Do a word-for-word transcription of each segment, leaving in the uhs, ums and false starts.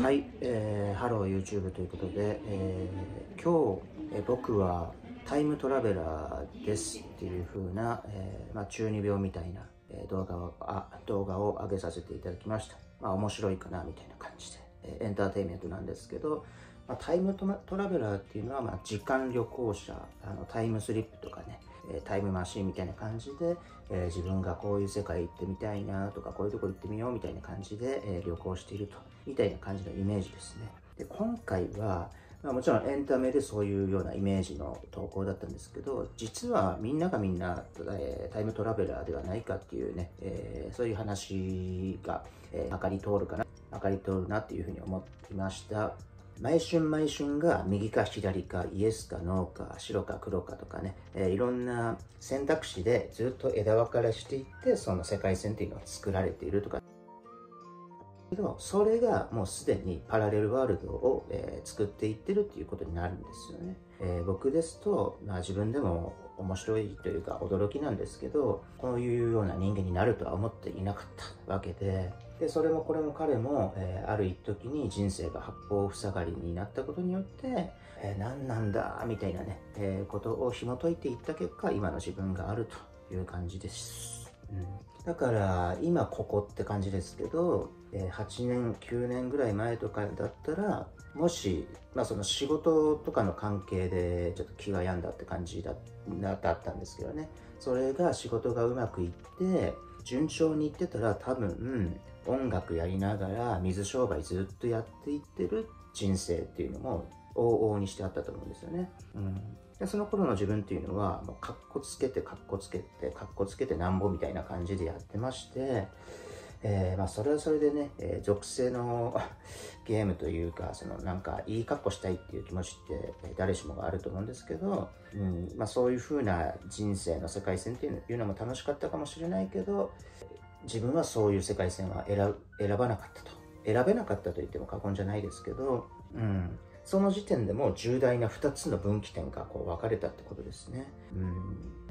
はい、えー、ハロー YouTube ということで、えー、今日、えー、僕はタイムトラベラーですっていう風な、えーまあ、中二病みたいな、えー、動画をあ動画を上げさせていただきました。まあ面白いかなみたいな感じで、えー、エンターテインメントなんですけど、まあ、タイムトラベラーっていうのは、まあ、時間旅行者、あのタイムスリップとかね、タイムマシーンみたいな感じで、えー、自分がこういう世界行ってみたいなとか、こういうとこ行ってみようみたいな感じで、えー、旅行しているとみたいな感じのイメージですね。で、今回は、まあ、もちろんエンタメでそういうようなイメージの投稿だったんですけど、実はみんながみんな、えー、タイムトラベラーではないかっていうね、えー、そういう話が、えー、まかり通るかな、まかり通るなっていうふうに思っていました。毎春毎春が右か左か、イエスかノーか、白か黒かとかね、えー、いろんな選択肢でずっと枝分かれしていって、その世界線っていうのが作られているとか。けど、それがもうすでにパラレルワールドを、えー、作っていってるっていうことになるんですよね。えー、僕ですと、まあ、自分でも面白いというか驚きなんですけど、こういうような人間になるとは思っていなかったわけで、でそれもこれも彼も、えー、ある一時に人生が八方塞がりになったことによって、えー、何なんだみたいなね、えー、ことを紐解いていった結果、今の自分があるという感じです。うん、だから今ここって感じですけど、はちねんきゅうねんぐらい前とかだったら、もし、まあ、その仕事とかの関係でちょっと気が病んだって感じだだったんですけどね、それが仕事がうまくいって順調にいってたら、多分音楽やりながら水商売ずっとやっていってる人生っていうのも往々にしてあったと思うんですよね。うんでその頃の自分っていうのは、もうカッコつけてカッコつけてカッコつけてなんぼみたいな感じでやってまして、えー、まあそれはそれでね、えー、属性のゲームというか、そのなんかいい格好したいっていう気持ちって誰しもがあると思うんですけど、うんまあ、そういう風な人生の世界線っていうのも楽しかったかもしれないけど、自分はそういう世界線は選選ばなかったと。選べなかったと言っても過言じゃないですけど、うんその時点でもう重大なふたつの分岐点がこう分かれたってことですね。うん、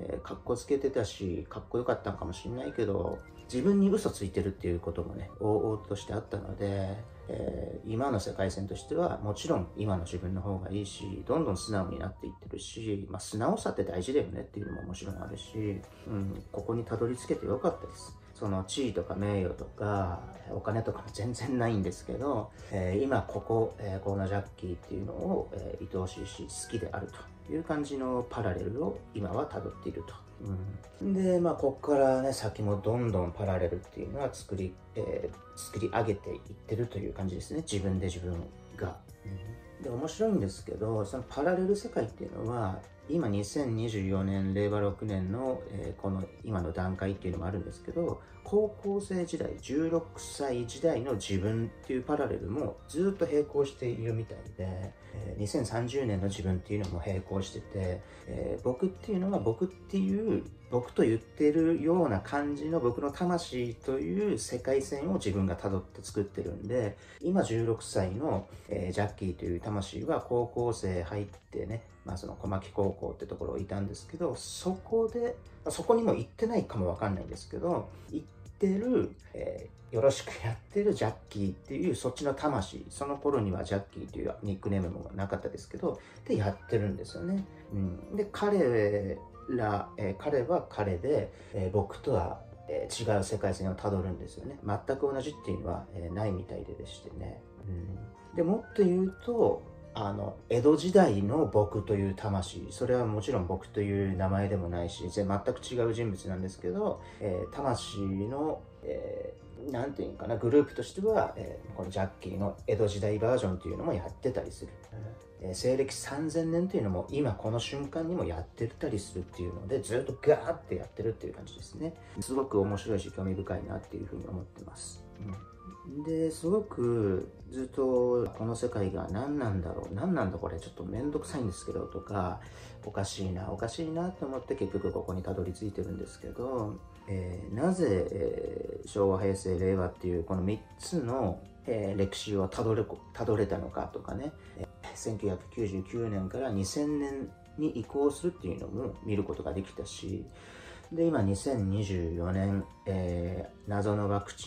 えー、かっこつけてたし、かっこよかったんかもしれないけど、自分に嘘ついてるっていうこともね、往々としてあったので、えー、今の世界線としては、もちろん今の自分の方がいいし、どんどん素直になっていってるし、まあ、素直さって大事だよねっていうのももちろんあるし、うん、ここにたどり着けてよかったです。その地位とか名誉とかお金とかも全然ないんですけど、えー、今ここ、えー、このジャッキーっていうのを、えー、愛おしいし好きであるという感じのパラレルを今は辿っていると。うん、でまあここからね先もどんどんパラレルっていうのは作り、えー、作り上げていってるという感じですね、自分で自分が。うん、で面白いんですけど、そのパラレル世界っていうのは今にせんにじゅうよねんれいわろくねんの、えー、この今の段階っていうのもあるんですけど、高校生時代じゅうろくさい時代の自分っていうパラレルもずっと並行しているみたいで、えー、にせんさんじゅうねんの自分っていうのも並行してて、えー、僕っていうのは僕っていう僕と言ってるような感じの僕の魂という世界線を自分が辿って作ってるんで、今じゅうろくさいの、えー、ジャッキーという魂は高校生入ってね、まあその小牧高校ってところいたんですけど、そこで、そこにも行ってないかもわかんないんですけど、行ってる、えー、よろしくやってるジャッキーっていうそっちの魂、その頃にはジャッキーというニックネームもなかったですけど、でやってるんですよね。うん、で、彼ら、えー、彼は彼で、えー、僕とは、えー、違う世界線をたどるんですよね。全く同じっていうのは、えー、ないみたいででしてね。うん、でもっと言うと、あの江戸時代の僕という魂、それはもちろん僕という名前でもないし、全く違う人物なんですけど、えー、魂の、えー、なんていうかな、グループとしては、えー、このジャッキーの江戸時代バージョンというのもやってたりする、えー、西暦さんぜんねんというのも今この瞬間にもやってたりするっていうので、ずっとガーってやってるっていう感じですね。すごく面白いし興味深いなっていうふうに思ってます。うんですごくずっとこの世界が何なんだろう何なんだこれちょっと面倒くさいんですけどとか、おかしいなおかしいなと思って結局ここにたどり着いてるんですけど、えー、なぜ、えー、昭和平成令和っていうこのみっつの、えー、歴史をたどれたどれたのかとかね、えー、せんきゅうひゃくきゅうじゅうきゅうねんからにせんねんに移行するっていうのも見ることができたし、で今にせんにじゅうよねん、えー、謎のワクチン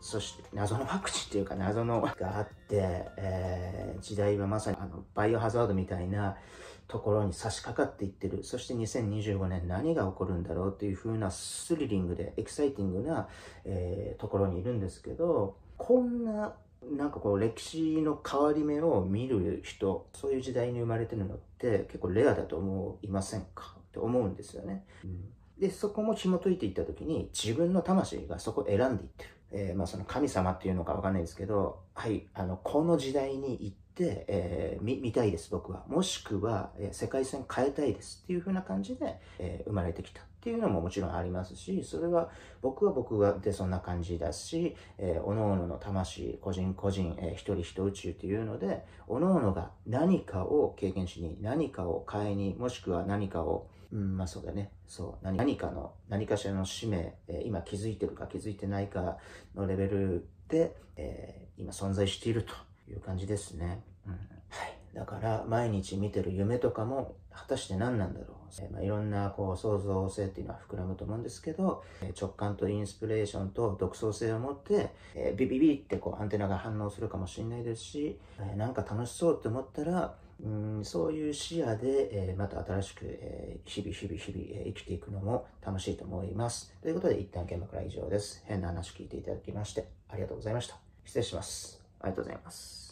そして謎のワクチンっていうか謎のがあって、えー、時代はまさにあのバイオハザードみたいなところに差し掛かっていってる。そしてにせんにじゅうごねん何が起こるんだろうっていう風なスリリングでエキサイティングな、えー、ところにいるんですけど、こんななんかこう歴史の変わり目を見る人、そういう時代に生まれてるのって結構レアだと思いませんかって思うんですよね。うん、で、そこも紐解いていった時に自分の魂がそこを選んでいってる。えー、まあその神様っていうのかわかんないですけど、はい、あの、この時代に行って、えー、見、見たいです、僕は。もしくは、えー、世界線変えたいですっていう風な感じで、えー、生まれてきたっていうのももちろんありますし、それは僕は僕はでそんな感じだし、えー、各々の魂、個人個人、えー、一人一宇宙っていうので、各々が何かを経験しに、何かを変えに、もしくは何かをうん、まあそうだね。そう。何何かの、何かしらの使命、えー、今気づいてるか気づいてないかのレベルで、えー、今存在しているという感じですね。うん、はい。だから毎日見てる夢とかも果たして何なんだろう。えーまあ、いろんなこう創造性っていうのは膨らむと思うんですけど、えー、直感とインスピレーションと独創性を持って、えー、ビビビってこうアンテナが反応するかもしれないですし、えー、なんか楽しそうって思ったら、うん、そういう視野で、えー、また新しく、えー、日々日々日々、えー、生きていくのも楽しいと思います。ということで一旦現場から以上です。変な話聞いていただきましてありがとうございました。失礼します。ありがとうございます。